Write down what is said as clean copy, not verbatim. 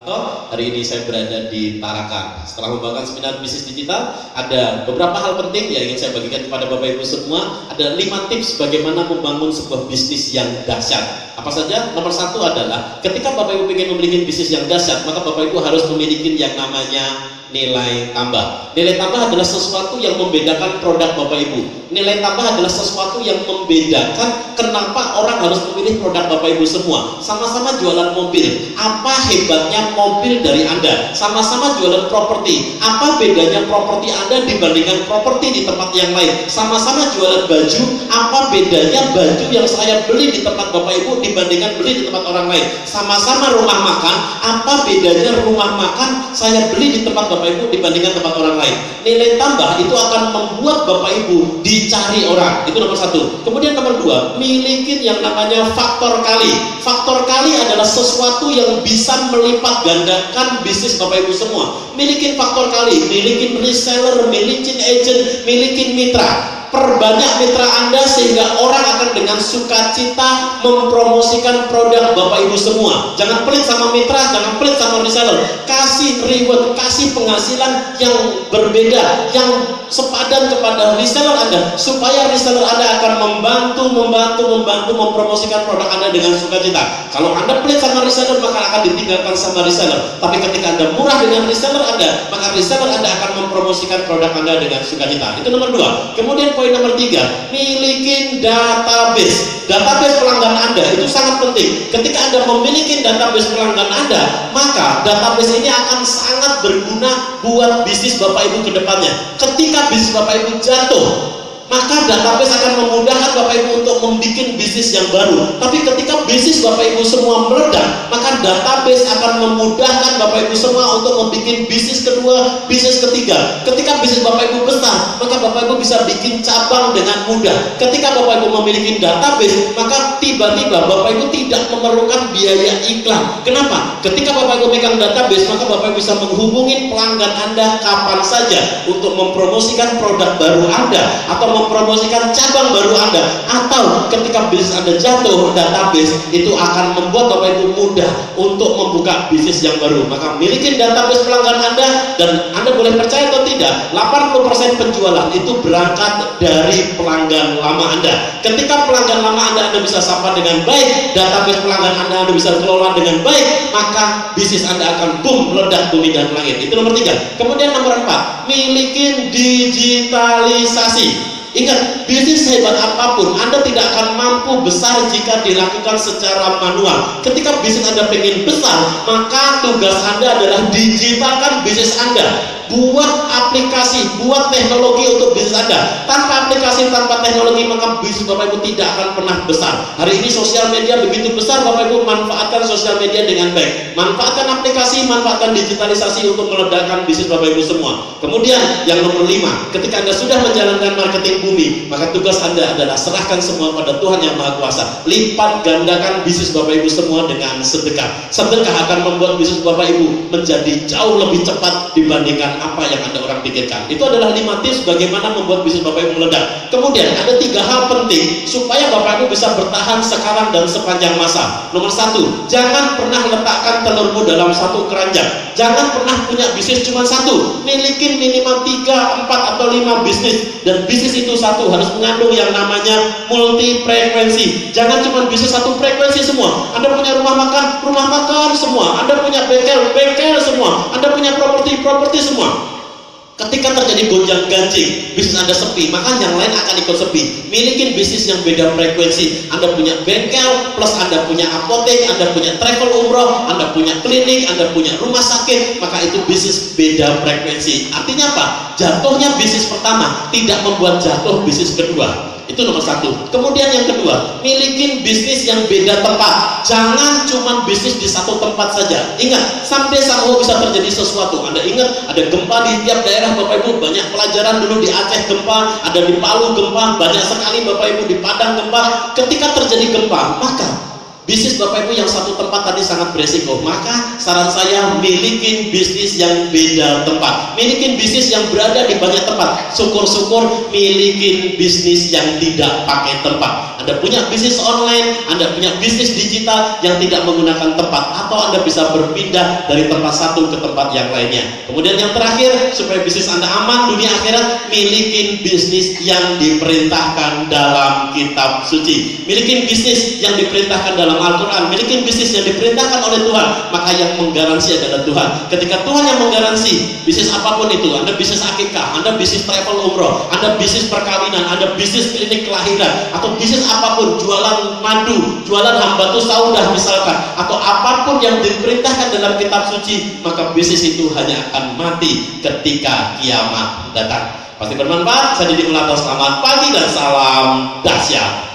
Hari ini saya berada di Tarakan. Setelah membawakan seminar bisnis digital, ada beberapa hal penting yang ingin saya bagikan kepada Bapak Ibu semua. Ada 5 tips bagaimana membangun sebuah bisnis yang dahsyat. Apa saja? Nomor 1 adalah ketika Bapak Ibu ingin memiliki bisnis yang dahsyat, maka Bapak Ibu harus memiliki yang namanya nilai tambah. Nilai tambah adalah sesuatu yang membedakan produk Bapak Ibu. Nilai tambah adalah sesuatu yang membedakan kenapa orang harus memilih produk Bapak Ibu semua. Sama-sama jualan mobil. Apa hebatnya mobil dari Anda? Sama-sama jualan properti. Apa bedanya properti Anda dibandingkan properti di tempat yang lain? Sama-sama jualan baju. Apa bedanya baju yang saya beli di tempat Bapak Ibu dibandingkan beli di tempat orang lain? Sama-sama rumah makan. Apa bedanya rumah makan saya beli di tempat Bapak Ibu dibandingkan tempat orang lain? Nilai tambah itu akan membuat Bapak Ibu dicari orang. Itu nomor 1. Kemudian nomor 2, milikin yang namanya faktor kali. Faktor kali adalah sesuatu yang bisa melipat gandakan bisnis Bapak Ibu semua. Milikin faktor kali, milikin reseller, milikin agent, milikin mitra. Perbanyak mitra Anda sehingga orang akan dengan sukacita mempromosikan produk Bapak Ibu semua. Jangan pelit sama mitra, jangan pelit sama reseller. Kasih reward, kasih penghasilan yang berbeda, yang sepadan kepada reseller Anda, supaya reseller Anda akan membantu mempromosikan produk Anda dengan sukacita. Kalau Anda pelit sama reseller, maka akan ditinggalkan sama reseller. Tapi ketika Anda murah dengan reseller Anda, maka reseller Anda akan mempromosikan produk Anda dengan sukacita. Itu nomor 2. Kemudian poin nomor 3, milikin database. Database pelanggan Anda itu sangat penting. Ketika Anda memiliki database pelanggan Anda, maka database ini akan sangat berguna buat bisnis Bapak Ibu ke depannya. Ketika bisnis Bapak Ibu jatuh, maka database akan memudahkan Bapak Ibu untuk membuat bisnis yang baru. Tapi ketika bisnis Bapak Ibu semua meledak, maka database akan memudahkan Bapak Ibu semua untuk membuat bisnis kedua, bisnis ketiga. Ketika bisnis Bapak Ibu besar, maka Bapak Ibu bisa bikin cabang dengan mudah. Ketika Bapak Ibu memiliki database, maka tiba-tiba Bapak Ibu tidak memerlukan biaya iklan. Kenapa? Ketika Bapak Ibu megang database, maka Bapak Ibu bisa menghubungi pelanggan Anda kapan saja untuk mempromosikan produk baru Anda atau mempromosikan cabang baru Anda. Atau ketika bisnis Anda jatuh, database itu akan membuat Bapak Ibu mudah untuk membuka bisnis yang baru. Maka miliki database pelanggan Anda, dan Anda boleh percaya atau tidak, 80% penjualan itu berangkat dari pelanggan lama Anda. Ketika pelanggan lama Anda bisa sapa dengan baik, database pelanggan Anda bisa kelola dengan baik, maka bisnis Anda akan boom, meledak bumi dan langit. Itu nomor 3. Kemudian nomor 4, milikin digitalisasi. Ingat, bisnis hebat apapun, Anda tidak akan mampu besar jika dilakukan secara manual. Ketika bisnis Anda pengen besar, maka tugas Anda adalah digitalkan bisnis Anda. Buat aplikasi, buat teknologi untuk bisnis Anda. Tanpa aplikasi, tanpa teknologi, maka bisnis Bapak Ibu tidak akan pernah besar. Hari ini sosial media begitu besar, Bapak Ibu manfaatkan sosial media dengan baik. Manfaatkan aplikasi, manfaatkan digitalisasi untuk meledakkan bisnis Bapak Ibu semua. Kemudian yang nomor 5, ketika Anda sudah menjalankan marketing bumi, maka tugas Anda adalah serahkan semua pada Tuhan yang Maha Kuasa. Lipat gandakan bisnis Bapak Ibu semua dengan sedekah. Sedekah akan membuat bisnis Bapak Ibu menjadi jauh lebih cepat dibandingkan apa yang Anda orang pikirkan. Itu adalah 5 tips bagaimana membuat bisnis Bapak Ibu meledak. Kemudian ada 3 hal penting supaya Bapak Ibu bisa bertahan sekarang dan sepanjang masa. Nomor 1, jangan pernah letakkan telurmu dalam satu keranjang. Jangan pernah punya bisnis cuma satu. Milikin minimal 3, 4 atau 5 bisnis, dan bisnis itu satu harus mengandung yang namanya multi frekuensi. Jangan cuma bisnis satu frekuensi semua. Anda punya rumah makan semua. Anda punya bengkel semua. Anda punya properti semua. Ketika terjadi gonjang-ganjing, bisnis Anda sepi, maka yang lain akan ikut sepi. Milikin bisnis yang beda frekuensi. Anda punya bengkel, plus Anda punya apotek, Anda punya travel umroh, Anda punya klinik, Anda punya rumah sakit, maka itu bisnis beda frekuensi. Artinya apa? Jatuhnya bisnis pertama tidak membuat jatuh bisnis kedua. Itu nomor 1. Kemudian yang kedua, milikin bisnis yang beda tempat. Jangan cuma bisnis di satu tempat saja. Ingat, sampai sampai bisa terjadi sesuatu. Anda ingat, ada gempa di tiap daerah Bapak Ibu. Banyak pelajaran dulu di Aceh gempa, ada di Palu gempa, banyak sekali Bapak Ibu di Padang gempa. Ketika terjadi gempa, maka Bisnis Bapak Ibu yang satu tempat tadi sangat beresiko, maka saran saya milikin bisnis yang beda tempat, milikin bisnis yang berada di banyak tempat. Syukur-syukur milikin bisnis yang tidak pakai tempat. Anda punya bisnis online, Anda punya bisnis digital yang tidak menggunakan tempat, atau Anda bisa berpindah dari tempat satu ke tempat yang lainnya. Kemudian yang terakhir, supaya bisnis Anda aman dunia akhirat, milikin bisnis yang diperintahkan dalam kitab suci, milikin bisnis yang diperintahkan dalam Al-Quran, milikin bisnis yang diperintahkan oleh Tuhan. Maka yang menggaransi adalah Tuhan. Ketika Tuhan yang menggaransi, bisnis apapun itu, Anda bisnis akikah, Anda bisnis travel umroh, Anda bisnis perkawinan, Anda bisnis klinik kelahiran, atau bisnis apapun, jualan madu, jualan hambatu saudah misalkan, atau apapun yang diperintahkan dalam kitab suci, maka bisnis itu hanya akan mati ketika kiamat datang. Pasti bermanfaat. Saya Didi Mulato, selamat pagi dan salam dahsyat.